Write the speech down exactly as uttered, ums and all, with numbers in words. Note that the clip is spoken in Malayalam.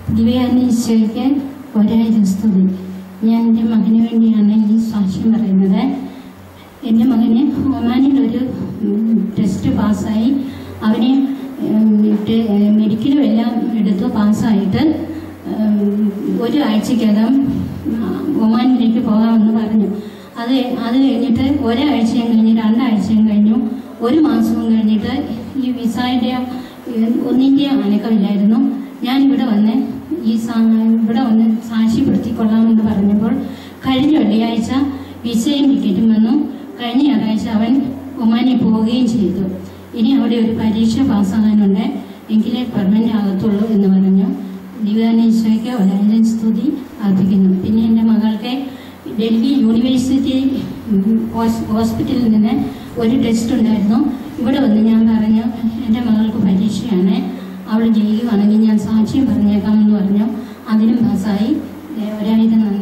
ദിവ്യാനീശോയ്ക്ക് ഒരായിരം സ്തുതി. ഞാൻ എൻ്റെ മകന് വേണ്ടിയാണ് ഈ സാക്ഷ്യം പറയുന്നത്. എൻ്റെ മകന് ഒമാനിലൊരു ടെസ്റ്റ് പാസ്സായി. അവനെ മെഡിക്കലും എല്ലാം എടുത്ത് പാസ്സായിട്ട് ഒരു ആഴ്ചക്കകം ഒമാനിലേക്ക് പോകാമെന്ന് പറഞ്ഞു. അത് അത് കഴിഞ്ഞിട്ട് ഒരാഴ്ചയും കഴിഞ്ഞ് രണ്ടാഴ്ചയും കഴിഞ്ഞു, ഒരു മാസവും കഴിഞ്ഞിട്ട് ഈ വിസയുടെ ഒന്നിൻ്റെ അനക്കമില്ലായിരുന്നു. ഞാനിവിടെ വന്ന് ഈ ഇവിടെ വന്ന് സാക്ഷ്യപ്പെടുത്തിക്കൊള്ളാമെന്ന് പറഞ്ഞപ്പോൾ കഴിഞ്ഞ വെള്ളിയാഴ്ച വിസയും ടിക്കറ്റും വന്നു. കഴിഞ്ഞ ഞായറാഴ്ച അവൻ ഒമാനിൽ പോവുകയും ചെയ്തു. ഇനി അവിടെ ഒരു പരീക്ഷ പാസ്സാകാനുണ്ട്, എങ്കിലേ പെർമനൻ്റ് ആകത്തുള്ളൂ എന്ന് പറഞ്ഞു. ദിവ്യാനീശോയ്ക്ക് ഒരായിരം സ്തുതി അർപ്പിക്കുന്നു. പിന്നെ എൻ്റെ മകൾക്ക് ഡൽഹി യൂണിവേഴ്സിറ്റി ഹോസ്പിറ്റലിൽ നിന്ന് ഒരു ടെസ്റ്റ് ഉണ്ടായിരുന്നു. ഇവിടെ വന്ന് ഞാൻ പറഞ്ഞു എൻ്റെ മകൾക്ക് പരീക്ഷയാണ്, അവൾ ജയിക്കുകയാണെങ്കിൽ ഞാൻ സാക്ഷ്യം പറഞ്ഞേക്കാമെന്ന് പറഞ്ഞു. അതിനും പാസ്സായി. ഒരായിരം